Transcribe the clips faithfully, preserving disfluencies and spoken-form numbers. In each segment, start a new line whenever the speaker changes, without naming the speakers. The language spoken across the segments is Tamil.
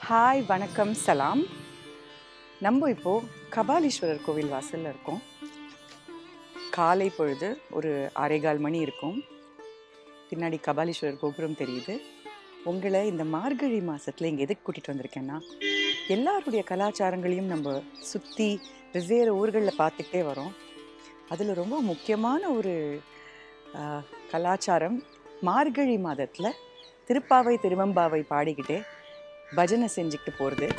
ஹாய், வணக்கம், சலாம். நம்ம இப்போது கபாலீஸ்வரர் கோவில் வாசலில் இருக்கோம். காலை பொழுது ஒரு ஆறேகால் மணி இருக்கும். பின்னாடி கபாலீஸ்வரர் கோபுரம் தெரியுது. உங்களை இந்த மார்கழி மாதத்தில் இங்கே எதுக்கு கூட்டிகிட்டு வந்திருக்கேன்னா, எல்லாருடைய கலாச்சாரங்களையும் நம்ம சுற்றி வெவ்வேறு ஊர்களில் பார்த்துக்கிட்டே வரோம். அதில் ரொம்ப முக்கியமான ஒரு கலாச்சாரம் மார்கழி மாதத்தில் திருப்பாவை திருவெம்பாவை பாடிக்கிட்டே பஜனை செஞ்சுக்கிட்டு போகிறது.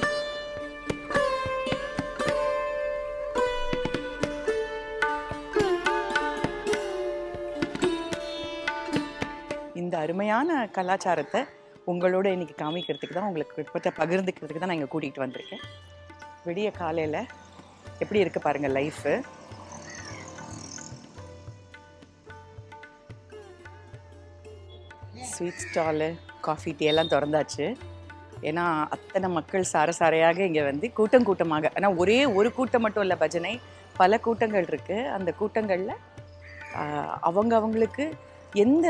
இந்த அருமையான கலாச்சாரத்தை உங்களோட இன்னைக்கு காமிக்கிறதுக்கு தான், உங்களுக்கு பற்றி பகிர்ந்துக்கிறதுக்கு தான் நான் இங்கே கூட்டிகிட்டு வந்திருக்கேன். விடிய காலையில் எப்படி இருக்குது பாருங்கள் life. Sweet stall, coffee, tea எல்லாம் திறந்தாச்சு. ஏன்னா அத்தனை மக்கள் சாரசாரையாக இங்கே வந்து கூட்டம் கூட்டமாக, ஆனால் ஒரே ஒரு கூட்டம் மட்டும் இல்லை, பஜனை பல கூட்டங்கள் இருக்குது. அந்த கூட்டங்களில் அவங்க அவங்களுக்கு எந்த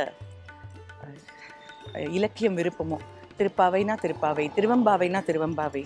இலக்கியம் விருப்பமோ, திருப்பாவைனா திருப்பாவை, திருவெம்பாவைனா திருவெம்பாவை,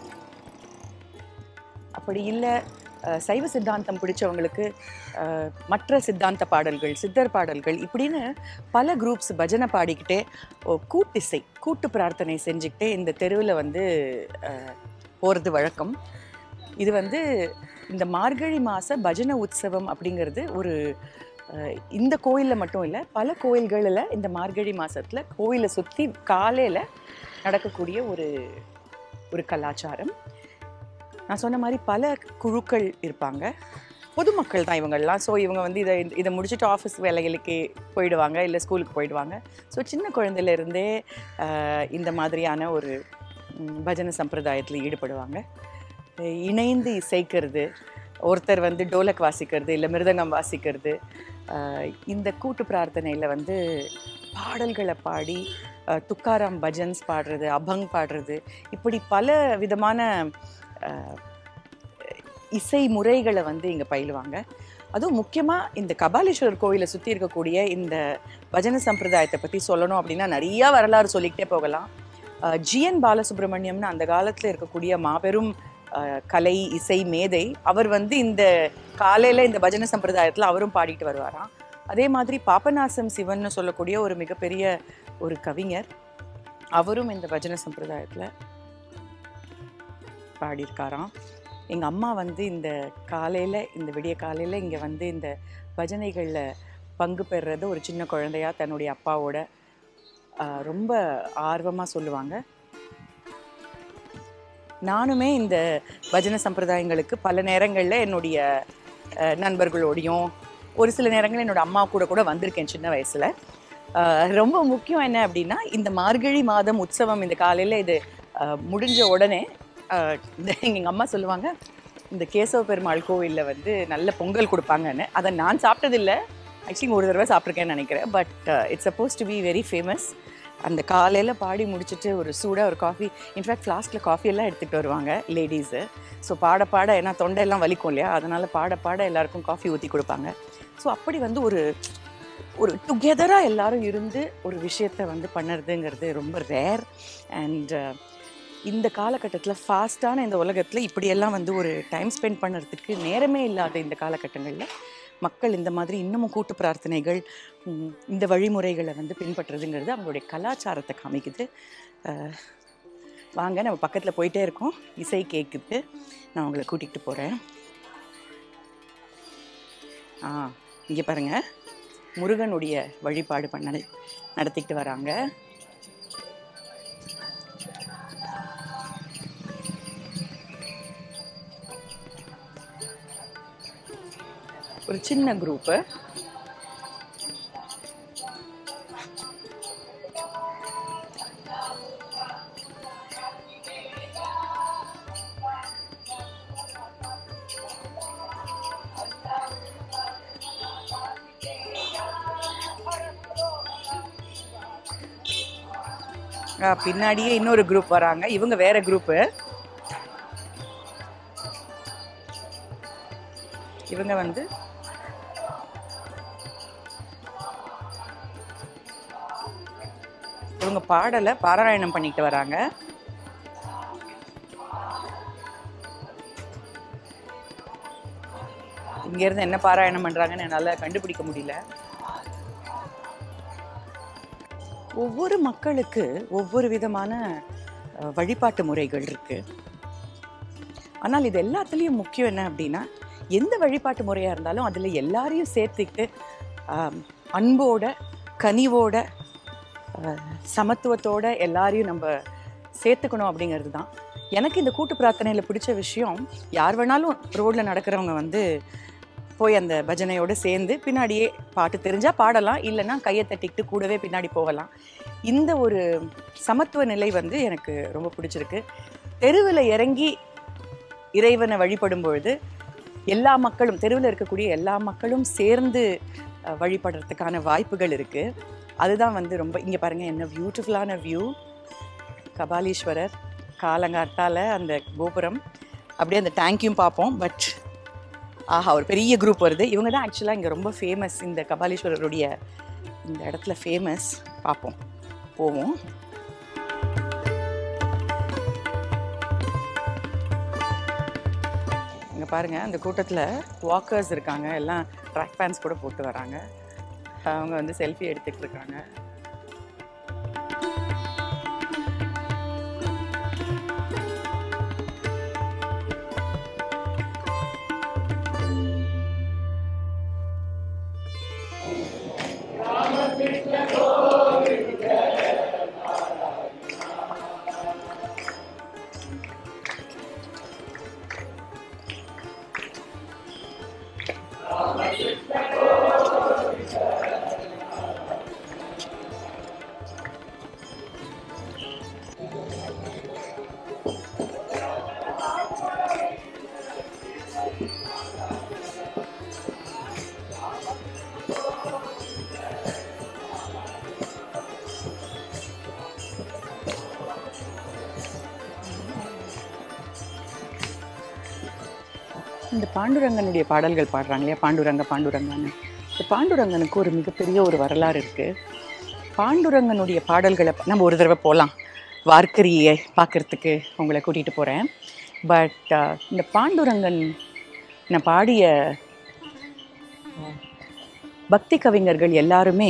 அப்படி இல்லை சைவ சித்தாந்தம் பிடிச்சவங்களுக்கு மற்ற சித்தாந்த பாடல்கள், சித்தர் பாடல்கள், இப்படின்னு பல குரூப்ஸ் பஜனை பாடிக்கிட்டே கூட்டிசை கூட்டு பிரார்த்தனை செஞ்சுக்கிட்டே இந்த தெருவில் வந்து போகிறது வழக்கம். இது வந்து இந்த மார்கழி மாத பஜனை உற்சவம் அப்படிங்கிறது ஒரு இந்த கோயிலில் மட்டும் இல்லை, பல கோயில்களில் இந்த மார்கழி மாதத்தில் கோயிலை சுற்றி காலையில் நடக்கக்கூடிய ஒரு ஒரு கலாச்சாரம். நான் சொன்ன மாதிரி பல குழுக்கள் இருப்பாங்க, பொதுமக்கள் தான் இவங்கள்லாம். ஸோ இவங்க வந்து இதை இதை முடிச்சுட்டு ஆஃபீஸ் வேலைகளுக்கு போயிடுவாங்க, இல்லை ஸ்கூலுக்கு போயிடுவாங்க. ஸோ சின்ன குழந்தையிலேருந்தே இந்த மாதிரியான ஒரு பஜனை சம்பிரதாயத்தில் ஈடுபடுவாங்க. இணைந்து இசைக்கிறது, ஒருத்தர் வந்து டோலக் வாசிக்கிறது, இல்லை மிருதங்கம் வாசிக்கிறது, இந்த கூட்டு பிரார்த்தனையில் வந்து பாடல்களை பாடி துக்காராம் பஜன்ஸ் பாடுறது, அபங் பாடுறது, இப்படி பல விதமான இசை முறைகளை வந்து இங்கே பயிலுவாங்க. அதுவும் முக்கியமாக இந்த கபாலீஸ்வரர் கோயிலை சுற்றி இருக்கக்கூடிய இந்த பஜனை சம்பிரதாயத்தை பற்றி சொல்லணும் அப்படின்னா நிறையா வரலாறு சொல்லிக்கிட்டே போகலாம். ஜிஎன் பாலசுப்ரமணியம்னு அந்த காலத்தில் இருக்கக்கூடிய மாபெரும் கலை இசை மேதை, அவர் வந்து இந்த காலையில் இந்த பஜனை சம்பிரதாயத்தில் அவரும் பாடிட்டு வருவாராம். அதே மாதிரி பாபநாசம் சிவன்னு சொல்லக்கூடிய ஒரு மிகப்பெரிய ஒரு கவிஞர், அவரும் இந்த பஜனை சம்பிரதாயத்தில் பாடியிருக்காராம். எங்கள் அம்மா வந்து இந்த காலையில், இந்த விடிய காலையில் இங்கே வந்து இந்த பஜனைகளில் பங்கு பெறுறத ஒரு சின்ன குழந்தையாக தன்னுடைய அப்பாவோட ரொம்ப ஆர்வமாக சொல்லுவாங்க. நானுமே இந்த பஜனை சம்பிரதாயங்களுக்கு பல நேரங்களில் என்னுடைய நண்பர்களோடையும் ஒரு சில நேரங்களில் என்னோடய அம்மா கூட கூட வந்திருக்கேன் சின்ன வயசில். ரொம்ப முக்கியம் என்ன அப்படின்னா, இந்த மார்கழி மாதம் உற்சவம் இந்த காலையில் இது முடிஞ்ச உடனே இந்த எங்கள் அம்மா சொல்லுவாங்க, இந்த கேசவ பெருமாள் கோவிலில் வந்து நல்ல பொங்கல் கொடுப்பாங்கன்னு. அதை நான் சாப்பிட்டதில்லை, ஆக்சுவலி ஒரு தடவை சாப்பிட்ருக்கேன்னு நினைக்கிறேன். But it's supposed to be very famous. அந்த காலையில் பாடி முடிச்சுட்டு ஒரு சூடாக ஒரு காஃபி, இன்ஃபேக்ட் ஃப்ளாஸ்கில் காஃபியெல்லாம் எடுத்துகிட்டு வருவாங்க லேடிஸு. ஸோ பாட பாட, ஏன்னா தொண்டையெல்லாம் வலிக்கும் இல்லையா, அதனால் பாட பாட எல்லாருக்கும் காஃபி ஊற்றி கொடுப்பாங்க. ஸோ அப்படி வந்து ஒரு ஒரு டுகெதராக எல்லோரும் இருந்து ஒரு விஷயத்தை வந்து பண்ணுறதுங்கிறது ரொம்ப ரேர். அண்ட் இந்த காலகட்டத்தில், ஃபாஸ்ட்டான இந்த உலகத்தில் இப்படியெல்லாம் வந்து ஒரு டைம் ஸ்பெண்ட் பண்ணுறதுக்கு நேரமே இல்லாத இந்த காலகட்டங்களில் மக்கள் இந்த மாதிரி இன்னமும் கூட்டு பிரார்த்தனைகள், இந்த வழிமுறைகளை வந்து பின்பற்றுறதுங்கிறது அவங்களுடைய கலாச்சாரத்தை காமிக்குது. வாங்க, நம்ம பக்கத்தில் போயிட்டே இருக்கோம், இசை கேட்குது, நான் உங்களை கூட்டிகிட்டு போகிறேன். ஆ இங்கே பாருங்கள், முருகனுடைய வழிபாடு பண்ண நடத்திக்கிட்டு வராங்க. ஒரு சின்ன குரூப்பு. பின்னாடியே இன்னொரு குரூப் வராங்க, இவங்க வேற குரூப்பு. இவங்க வந்து இவங்க பாடலை பாராயணம் பண்ணிட்டு வராங்க. இங்கேருந்து என்ன பாராயணம் பண்ணுறாங்கன்னு என்னால் கண்டுபிடிக்க முடியல. ஒவ்வொரு மக்களுக்கு ஒவ்வொரு விதமான வழிபாட்டு முறைகள் இருக்குது. ஆனால் இது எல்லாத்துலேயும் முக்கியம் என்ன அப்படின்னா, எந்த வழிபாட்டு முறையாக இருந்தாலும் அதில் எல்லாரையும் சேர்த்துக்கிட்டு அன்போட, கனிவோட, சமத்துவத்தோட எல்லாரையும் நம்ம சேர்த்துக்கணும் அப்படிங்கிறது தான். எனக்கு இந்த கூட்டு பிரார்த்தனையில் பிடிச்ச விஷயம், யார் வேணாலும் ரோட்டில் நடக்கிறவங்க வந்து போய் அந்த பஜனையோடு சேர்ந்து பின்னாடியே பாட்டு தெரிஞ்சால் பாடலாம், இல்லைன்னா கையை தட்டிக்கிட்டு கூடவே பின்னாடி போகலாம். இந்த ஒரு சமத்துவ நிலை வந்து எனக்கு ரொம்ப பிடிச்சிருக்கு. தெருவில் இறங்கி இறைவனை வழிபடும் பொழுது எல்லா மக்களும், தெருவில் இருக்கக்கூடிய எல்லா மக்களும் சேர்ந்து வழிபடுறதுக்கான வாய்ப்புகள் இருக்குது. அதுதான் வந்து ரொம்ப, இங்கே பாருங்கள் என்ன பியூட்டிஃபுல்லான வியூ. கபாலீஸ்வரர் காலங்காத்தால் அந்த கோபுரம், அப்படியே அந்த டேங்கையும் பார்ப்போம். பட் ஆஹா, ஒரு பெரிய குரூப் வருது. இவங்க தான் ஆக்சுவலாக இங்கே ரொம்ப ஃபேமஸ், இந்த கபாலீஸ்வரருடைய இந்த இடத்துல ஃபேமஸ். பார்ப்போம், போவோம். இங்கே பாருங்கள், அந்த கூட்டத்தில் வாக்கர்ஸ் இருக்காங்க, எல்லாம் ட்ராக் பேண்ட்ஸ் கூட போட்டு வராங்க. அவங்க வந்து செல்ஃபி எடுத்துகிட்டு இருக்காங்க. இந்த பாண்டுரங்கனுடைய பாடல்கள் பாடுறாங்க இல்லையா, பாண்டுரங்க பாண்டுரங்கன்னு. இந்த பாண்டுரங்கனுக்கு ஒரு மிகப்பெரிய ஒரு வரலாறு இருக்குது. பாண்டுரங்கனுடைய பாடல்களை நம்ம ஒரு தடவை போகலாம், வார்க்கரியை பார்க்குறதுக்கு உங்களை கூட்டிகிட்டு போகிறேன். பட் இந்த பாண்டுரங்கன் நான் பாடிய பக்தி கவிஞர்கள் எல்லாருமே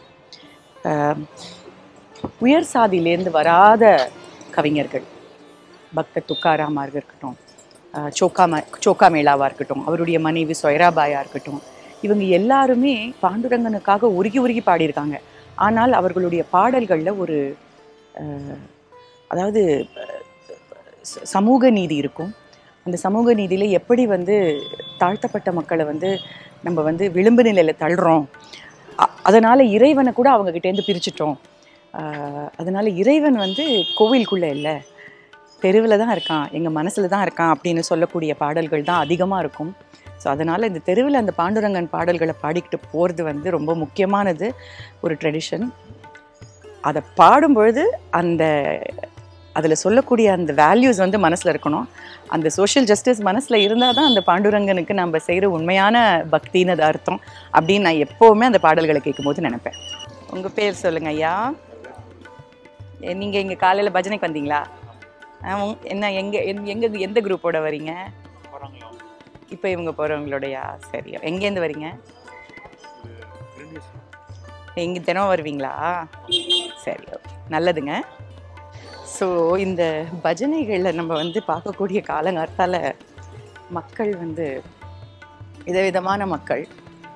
உயர் சாதியிலேருந்து வராத கவிஞர்கள். பக்த துக்காராமாக இருக்கட்டும், சோக்காம சோக்கா மேளாவாக இருக்கட்டும், அவருடைய மனைவி சொயராபாயாக இருக்கட்டும், இவங்க எல்லாருமே பாண்டுரங்கனுக்காக உருகி உருகி பாடியிருக்காங்க. ஆனால் அவர்களுடைய பாடல்களில் ஒரு அதாவது சமூக நீதி இருக்கும். அந்த சமூக நீதியில் எப்படி வந்து தாழ்த்தப்பட்ட மக்களை வந்து நம்ம வந்து விளிம்பு நிலையில் தள்ளுறோம், அதனால் இறைவனை கூட அவங்கக்கிட்டேருந்து பிரிச்சுட்டோம், அதனால் இறைவன் வந்து கோவிலுக்குள்ளே இல்லை, தெருவில் தான் இருக்கான், எங்கள் மனசில் தான் இருக்கான் அப்படின்னு சொல்லக்கூடிய பாடல்கள் தான் அதிகமாக இருக்கும். ஸோ அதனால் இந்த தெருவில் அந்த பாண்டுரங்கன் பாடல்களை பாடிக்கிட்டு போகிறது வந்து ரொம்ப முக்கியமானது, ஒரு ட்ரெடிஷன். அதை பாடும்பொழுது அந்த அதில் சொல்லக்கூடிய அந்த வேல்யூஸ் வந்து மனசில் இருக்கணும். அந்த சோஷியல் ஜஸ்டிஸ் மனசில் இருந்தால் தான் அந்த பாண்டுரங்கனுக்கு நம்ம செய்கிற உண்மையான பக்தின்னு அது அர்த்தம் அப்படின்னு நான் எப்போவுமே அந்த பாடல்களை கேட்கும்போது நினைப்பேன். உங்கள் பேர் சொல்லுங்கள் ஐயா. நீங்கள் இங்கே காலையில் பஜனைக்கு வந்தீங்களா? என்ன, எங்கே எங்கே எந்த குரூப்போட வரீங்க? இப்போ இவங்க போகிறவங்களோடையா? சரி, எங்கேருந்து வரீங்க? எங்கே தினம் வருவீங்களா? சரி, நல்லதுங்க. ஸோ இந்த பஜனைகளில் நம்ம வந்து பார்க்கக்கூடிய காலங்காலத்தால் மக்கள் வந்து விதவிதமான மக்கள்,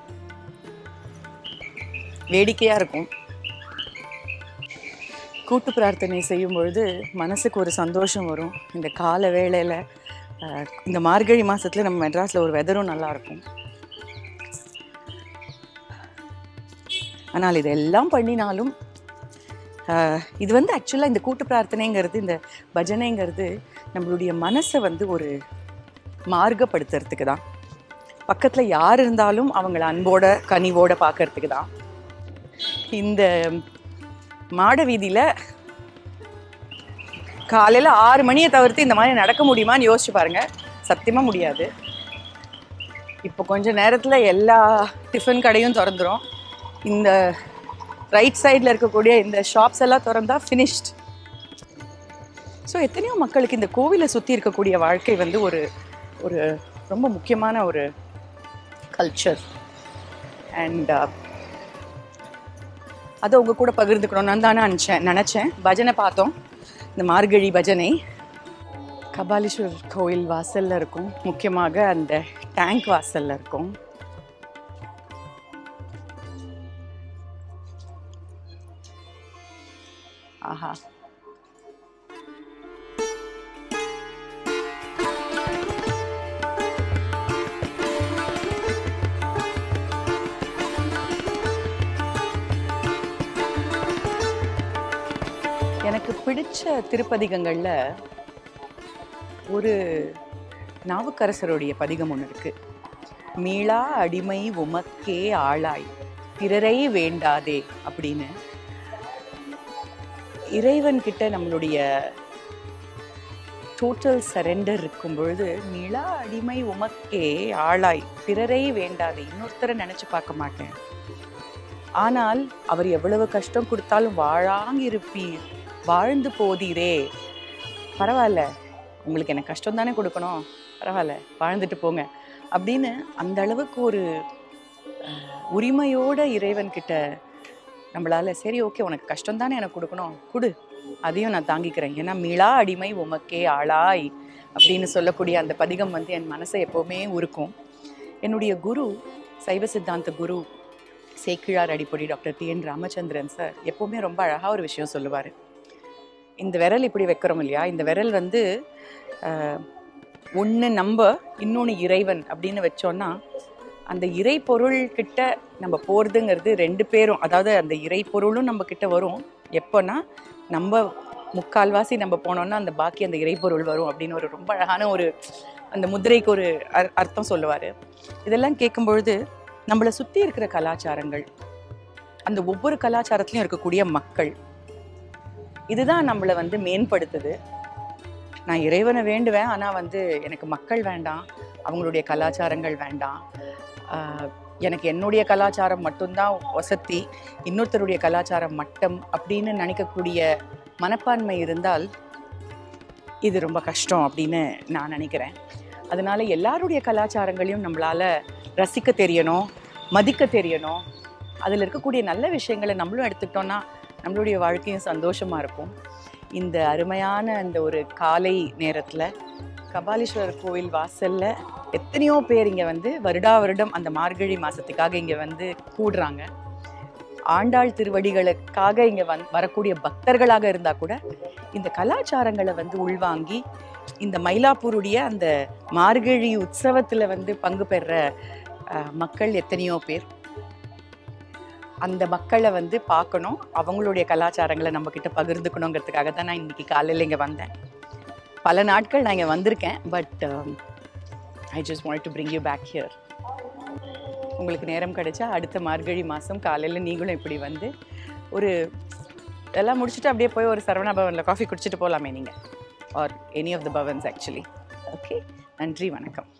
வேடிக்கையாக இருக்கும். கூட்டு பிரார்த்தனை செய்யும் பொழுது மனசுக்கு ஒரு சந்தோஷம் வரும். இந்த கால வேளையில், இந்த மார்கழி மாதத்தில் நம்ம மெட்ராஸில் ஒரு வெதரும் நல்லாயிருக்கும். ஆனால் இதெல்லாம் பண்ணினாலும் இது வந்து ஆக்சுவலாக இந்த கூட்டு பிரார்த்தனைங்கிறது, இந்த பஜனைங்கிறது நம்மளுடைய மனசை வந்து ஒரு மார்க்கப்படுத்துறதுக்கு தான். பக்கத்தில் யார் இருந்தாலும் அவங்கள அன்போட கனிவோட பார்க்கறதுக்கு தான். இந்த மாட வீதியில் காலையில் ஆறு மணியை தவிர்த்து இந்த மாதிரி நடக்க முடியுமான்னு யோசிச்சு பாருங்கள். சத்தியமாக முடியாது. இப்போ கொஞ்சம் நேரத்தில் எல்லா டிஃபன் கடையும் திறந்துடும். இந்த ரைட் சைடில் இருக்கக்கூடிய இந்த ஷாப்ஸ் எல்லாம் திறந்தா ஃபினிஷ்ட். ஸோ எத்தனையோ மக்களுக்கு இந்த கோவிலை சுற்றி இருக்கக்கூடிய வாழ்க்கை வந்து ஒரு ஒரு ரொம்ப முக்கியமான ஒரு கல்ச்சர். அண்ட் அதை உங்கள் கூட பகிர்ந்துக்கணும் நான் தானே நினச்சேன் நினச்சேன் பஜனை பார்த்தோம், இந்த மார்கழி பஜனை கபாலீஸ்வரர் கோயில் வாசலில் இருக்கும், முக்கியமாக அந்த டேங்க் வாசலில் இருக்கும். ஆஹா, எனக்கு பிடிச்ச திருப்பதிகங்களில் ஒரு நாவுக்கரசருடைய பதிகம் ஒன்று இருக்கு. மீளா அடிமை உமக்கே ஆளாய் பிறரை வேண்டாதே அப்படின்னு. இறைவன் கிட்ட நம்மளுடைய டோட்டல் சரெண்டர் இருக்கும் பொழுது, மீளா அடிமை உமக்கே ஆளாய் பிறரை வேண்டாதே, இன்னொருத்தரை நினைச்சு பார்க்க மாட்டேன், ஆனால் அவர் எவ்வளவு கஷ்டம் கொடுத்தாலும் வாழாங்கிருப்பீர், வாழ்ந்து போதீரே, பரவாயில்ல, உங்களுக்கு எனக்கு கஷ்டம் தானே கொடுக்கணும், பரவாயில்ல வாழ்ந்துட்டு போங்க அப்படின்னு அந்த அளவுக்கு ஒரு உரிமையோட இறைவன் கிட்ட நம்மளால, சரி ஓகே உனக்கு கஷ்டம் தானே எனக்கு கொடுக்கணும், கொடு, அதையும் நான் தாங்கிக்கிறேன், ஏன்னா மீளா அடிமை உமக்கே ஆளாய் அப்படின்னு சொல்லக்கூடிய அந்த பதிகம் வந்து என் மனசை எப்போவுமே உருக்கும். என்னுடைய குரு, சைவ சித்தாந்த குரு சேக்கிழார் அடிப்பொடி doctor T N Ramachandran sir எப்போவுமே ரொம்ப அழகாக ஒரு விஷயம் சொல்லுவார். இந்த விரல் இப்படி வைக்கிறோம் இல்லையா, இந்த விரல் வந்து ஒன்று நம்ம இன்னொன்று இறைவன் அப்படின்னு வச்சோன்னா, அந்த இறை பொருள்கிட்ட நம்ம போகிறதுங்கிறது ரெண்டு பேரும், அதாவது அந்த இறை பொருளும் நம்ம கிட்ட வரும் எப்போன்னா, நம்ம முக்கால்வாசி நம்ம போனோன்னா அந்த பாக்கி அந்த இறை பொருள் வரும் அப்படின்னு ஒரு ரொம்ப அழகான ஒரு அந்த முதிரைக்கு ஒரு அர் அர்த்தம் சொல்லுவார். இதெல்லாம் கேட்கும் பொழுது நம்மளை சுற்றி இருக்கிற கலாச்சாரங்கள், அந்த ஒவ்வொரு கலாச்சாரத்துலையும் இருக்கக்கூடிய மக்கள், இதுதான் நம்மளை வந்து மேம்படுத்துது. நான் இறைவனை வேண்டுவேன், ஆனால் வந்து எனக்கு மக்கள் வேண்டாம், அவங்களுடைய கலாச்சாரங்கள் வேண்டாம், எனக்கு என்னுடைய கலாச்சாரம் மட்டும்தான் வசதி, இன்னொருத்தருடைய கலாச்சாரம் மட்டம் அப்படின்னு நினைக்கக்கூடிய மனப்பான்மை இருந்தால் இது ரொம்ப கஷ்டம் அப்படின்னு நான் நினைக்கிறேன். அதனால எல்லாருடைய கலாச்சாரங்களையும் நம்மளால ரசிக்க தெரியணும், மதிக்க தெரியணும், அதில் இருக்கக்கூடிய நல்ல விஷயங்களை நம்மளும் எடுத்துக்கிட்டோம்னா நம்மளுடைய வாழ்க்கையும் சந்தோஷமாக இருக்கும். இந்த அருமையான அந்த ஒரு காலை நேரத்தில் கபாலீஸ்வரர் கோவில் வாசலில் எத்தனையோ பேர் இங்கே வந்து வருடா வருடம் அந்த மார்கழி மாதத்துக்காக இங்கே வந்து கூடுறாங்க. ஆண்டாள் திருவடிகளுக்காக இங்கே வந் வரக்கூடிய பக்தர்களாக இருந்தால் கூட இந்த கலாச்சாரங்களை வந்து உள்வாங்கி இந்த மயிலாப்பூருடைய அந்த மார்கழி உற்சவத்தில் வந்து பங்கு பெற மக்கள் எத்தனையோ பேர். அந்த மக்களை வந்து பார்க்கணும், அவங்களுடைய கலாச்சாரங்களை நம்மக்கிட்ட பகிர்ந்துக்கணுங்கிறதுக்காக தான் நான் இன்றைக்கி காலையில் இங்கே வந்தேன். பல நாட்கள் நான் இங்கே வந்திருக்கேன், but I just want to bring you back here. உங்களுக்கு நேரம் கிடைச்சா அடுத்த மார்கழி மாதம் காலையில் நீங்களும் இப்படி வந்து ஒரு எல்லாம் முடிச்சுட்டு அப்படியே போய் ஒரு சரவணா பவனில் காஃபி குடிச்சிட்டு போகலாமே நீங்கள், are any of the Bhavans actually. Okay, நன்றி, வணக்கம்.